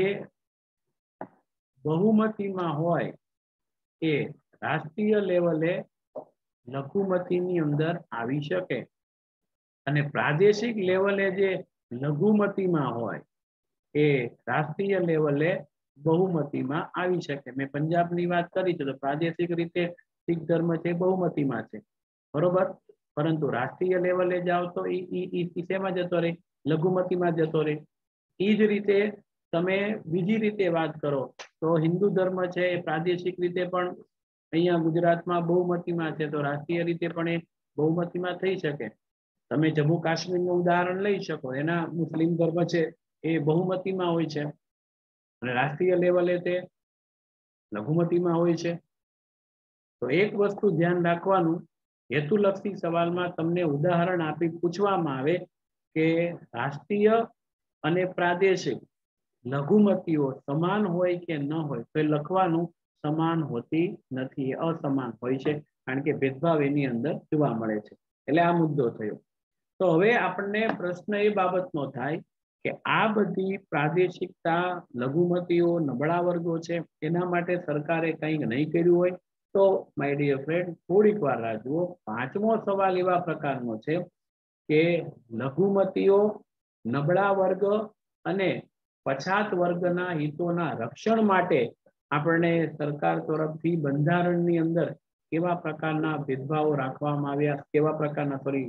[SPEAKER 1] બહુમતીમાં હોય એ રાષ્ટ્રીય લેવલે લઘુમતીની અંદર આવી શકે, અને પ્રાદેશિક લેવલે જે લઘુમતીમાં હોય એ રાષ્ટ્રીય લેવલે બહુમતીમાં આવી શકે. મેં પંજાબની વાત કરી છે તો પ્રાદેશિક રીતે શીખ ધર્મ છે બહુમતીમાં છે, બરોબર, પરંતુ રાષ્ટ્રીય લેવલે જાઓ તો એ શેમાં જતો રહે? લઘુમતીમાં જતો રહે. એ જ રીતે તમે બીજી રીતે વાત કરો તો હિન્દુ ધર્મ છે એ પ્રાદેશિક રીતે પણ અહીંયા ગુજરાતમાં બહુમતીમાં છે, તો રાષ્ટ્રીય રીતે પણ એ બહુમતીમાં થઈ શકે. તમે જમ્મુ કાશ્મીરનું ઉદાહરણ લઈ શકો, એના મુસ્લિમ ધર્મ છે એ બહુમતીમાં હોય છે અને રાષ્ટ્રીય લેવલે તે લઘુમતીમાં હોય છે. તો એક વસ્તુ ધ્યાન રાખવાનું, હેતુલક્ષી સવાલમાં તમને ઉદાહરણ આપી પૂછવામાં આવે કે રાષ્ટ્રીય અને પ્રાદેશિક લઘુમતીઓ સમાન હોય કે ન હોય, તો લખવાનું સમાન હોતી નથી, અસમાન હોય છે, કારણ કે ભેદભાવ એની અંદર જોવા મળે છે. એટલે આ મુદ્દો થયો. તો હવે આપણને પ્રશ્ન એ બાબતનો થાય કે આ બધી પ્રાદેશિકતા, લઘુમતીઓ, નબળા વર્ગો છે એના માટે સરકારે કંઈક નહીં કર્યું હોય તો માય ડિયર ફ્રેન્ડ થોડીક વાર રાહ જુઓ. પાંચમો સવાલ એવા પ્રકારનો છે કે લઘુમતીઓ, નબળા વર્ગ અને પછાત વર્ગના હિતોના રક્ષણ માટે આપણને સરકાર તરફથી બંધારણની અંદર કેવા પ્રકારના ભેદભાવો રાખવામાં આવ્યા, કેવા પ્રકારના સોરી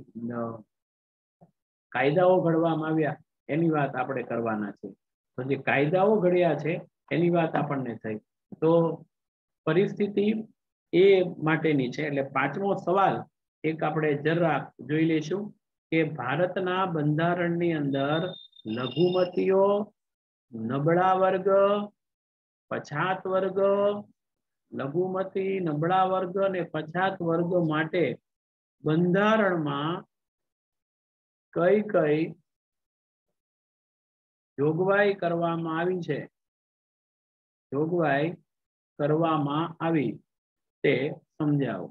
[SPEAKER 1] કાયદાઓ ઘડવામાં આવ્યા એની વાત આપણે કરવાના છે. તો જે કાયદાઓ ઘડ્યા છે એની વાત આપણને થઈ, તો પરિસ્થિતિ એ માટેની છે. એટલે પાંચમો સવાલ એક આપણે જરા જોઈ લઈશું કે ભારતના બંધારણની અંદર લઘુમતીઓ, નબળા વર્ગ, પછાત વર્ગ, લઘુમતી, નબળા વર્ગ અને પછાત વર્ગ માટે બંધારણમાં કઈ કઈ જોગવાઈ કરવામાં આવી છે, જોગવાઈ કરવામાં આવી તે સમજાવો.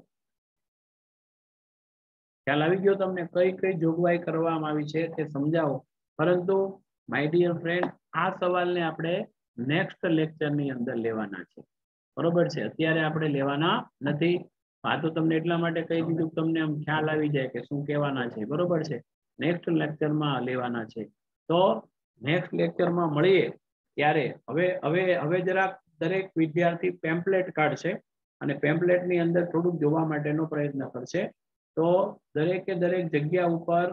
[SPEAKER 1] ખ્યાલ આવી ગયો તમને? કઈ કઈ જોગવાઈ કરવામાં આવી છે તે સમજાવો. પરંતુ માય ડિયર ફ્રેન્ડ, આ સવાલને આપણે નેક્સ્ટ લેક્ચરની અંદર લેવાના છે, બરોબર છે? અત્યારે આપણે લેવાના નથી. આ તો તમને એટલા માટે કહી દીધું તમને આમ ખ્યાલ આવી જાય કે શું કહેવાના છે, બરોબર છે? નેક્સ્ટ લેક્ચરમાં લેવાના છે. તો નેક્સ્ટ લેક્ચરમાં મળીએ ત્યારે હવે હવે હવે જરાક દરેક વિદ્યાર્થી પેમ્પલેટ કાઢશે અને પેમ્પલેટની અંદર થોડુંક જોવા માટેનો પ્રયત્ન કરશે. તો દરેકે દરેક જગ્યા ઉપર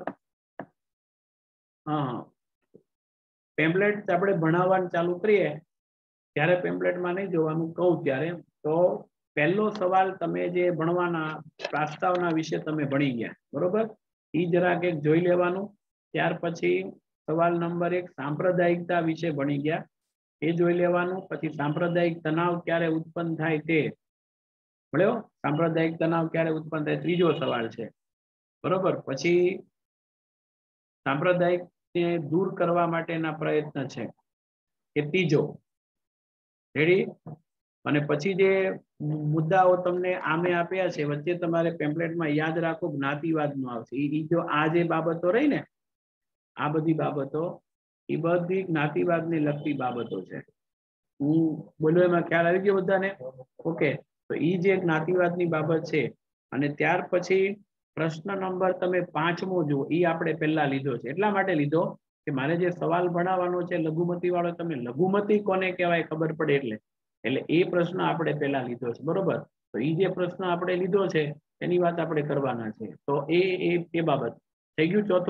[SPEAKER 1] હા પેમ્પલેટ આપણે ભણાવવાનું ચાલુ કરીએ ત્યારે પેમ્પલેટમાં નહીં જોવાનું કહું ત્યારે, તો પહેલો સવાલ તમે જે ભણવાના પ્રસ્તાવના વિશે તમે ભણી ગયા, બરોબર, એ જરાક એક જોઈ લેવાનું. ત્યાર પછી સવાલ નંબર એક સાંપ્રદાયિકતા વિશે ભણી ગયા, એ જોઈ લેવાનું. પછી સાંપ્રદાયિક તણાવ ક્યારે ઉત્પન્ન થાય તે મળ્યો, સાંપ્રદાયિક તણાવ ક્યારે ઉત્પન્ન થાય, ત્રીજો સવાલ છે, બરોબર. પછી સાંપ્રદાયિક ને દૂર કરવા માટેના પ્રયત્ન છે એ ત્રીજો. રેડી? અને પછી જે મુદ્દાઓ તમને આમે આપ્યા છે વચ્ચે તમારે પેમ્પલેટમાં યાદ રાખો, જ્ઞાતિવાદનો આવશે. એ જો આ જે બાબતો રહી ને, આ બધી બાબતો એ બધી જ્ઞાતિવાદને લગતી બાબતો છે. હું બોલ્યો એમાં ખ્યાલ આવી ગયો બધાને? ઓકે, તો એ જે જ્ઞાતિવાદની બાબત છે. અને ત્યાર પછી પ્રશ્ન નંબર તમે પાંચમો જુઓ, એ આપણે પહેલા લીધો છે. એટલા માટે લીધો કે મારે જે સવાલ ભણાવવાનો છે લઘુમતી વાળો, તમે લઘુમતી કોને કહેવાય ખબર પડે એટલે એટલે એ પ્રશ્ન આપણે પહેલા લીધો છે, બરોબર. તો એ જે પ્રશ્ન આપણે લીધો છે એની વાત આપણે કરવાના છે. તો એ એ બાબત થઈ ગયું. ચોથું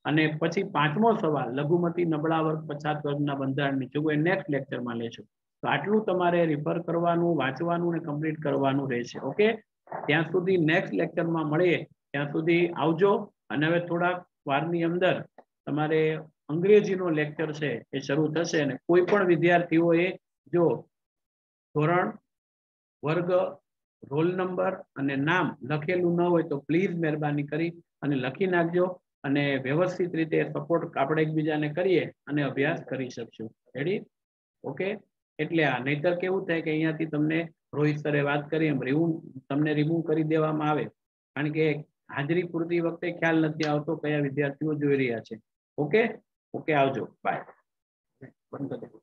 [SPEAKER 1] અને પછી પાંચમો સવાલ લઘુમતી નબળા વર્ગ પછાત વર્ગના બંધારણની જોગવાઈ નેક્સ્ટ લેક્ચરમાં લેશું. તો આટલું તમારે રિફર કરવાનું, વાંચવાનું અને કમ્પ્લીટ કરવાનું રહેશે. ઓકે, ત્યાં સુધી નેક્સ્ટ લેક્ચરમાં મળીએ. ત્યાં સુધી આવજો. અને હવે થોડાક વારની અંદર તમારે અંગ્રેજીનો લેક્ચર છે એ શરૂ થશે. અને કોઈ પણ વિદ્યાર્થીઓએ જો ધોરણ, વર્ગ, રોલ નંબર અને નામ લખેલું ન હોય તો પ્લીઝ મહેરબાની કરી અને લખી નાખજો. અને વ્યવસ્થિત રીતે સપોર્ટ આપણે એકબીજાને કરીએ અને અભ્યાસ કરી શકશું. રેડી? ઓકે, એટલે આ નહીતર કેવું થાય કે અહીંયાથી તમને રોહિત સરે વાત કરી એમ રિમૂવ તમને રિમૂવ કરી દેવામાં આવે, કારણ કે હાજરી પૂરતી વખતે ખ્યાલ નથી આવતો કયા વિદ્યાર્થીઓ જોઈ રહ્યા છે. ઓકે ઓકે, આવજો, બાય. બંધ કરી દો.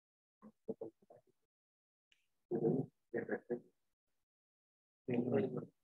[SPEAKER 1] Thank you.